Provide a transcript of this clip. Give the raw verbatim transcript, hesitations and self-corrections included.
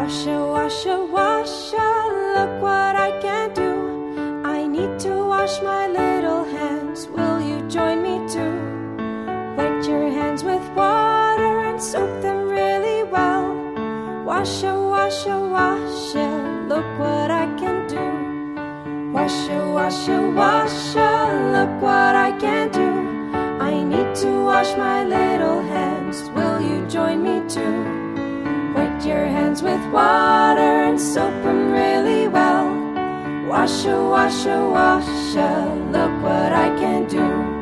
Washa, washa, washa, look what I can do. I need to wash my little hands, will you join me too? Wet your hands with water and soak them really well. Washa, washa, washa, look what I can do. Washa, washa, washa, look what I can do. I need to wash my little hands, will you join me too? Wet your hands with water and soak them really well. Washa, washa, washa, look what I can do.